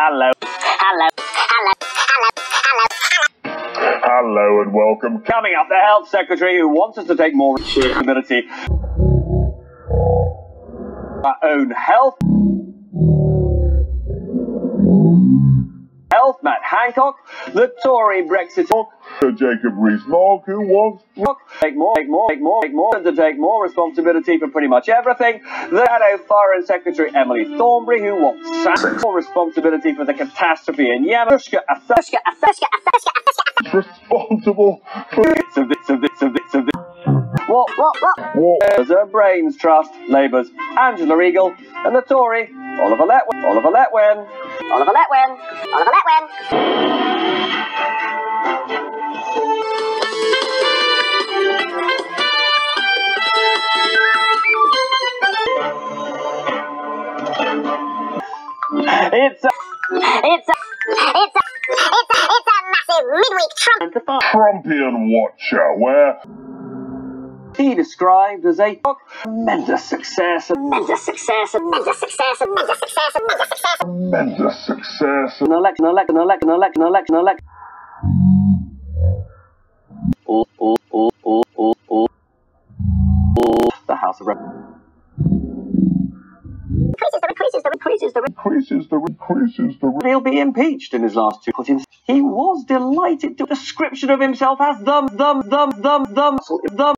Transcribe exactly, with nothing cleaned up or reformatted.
Hello. Hello. Hello. Hello. Hello. Hello and welcome. Coming up, the Health Secretary who wants us to take more responsibility. Our own health. Health, Matt Hancock, the Tory Brexit talk. Sir Jacob Rees-Mogg, who wants to take more, take more, take more, take more, and to take more responsibility for pretty much everything. The Shadow Foreign Secretary Emily Thornbury, who wants more responsibility for the catastrophe in Yemen. responsible for bits of bits of bits of bits of bits. What, what, what? what? There's her Brains Trust, Labour's Angela Regal, and the Tory Oliver Letwin. Oliver Letwin. Oliver Letwin. Oliver Letwin. It's a, it's a, it's a, it's a, it's a massive midweek Trump. Trumpian watcher, where he described as a tremendous success, tremendous success, tremendous success, tremendous success, tremendous success, tremendous success. An election, election, election, election, election, election. Oh, oh, oh, oh, oh, oh. The House of Representatives. Increases the increases the increases the increases the he'll be impeached in his last two. Put him. He was delighted to description of himself as the the the the the the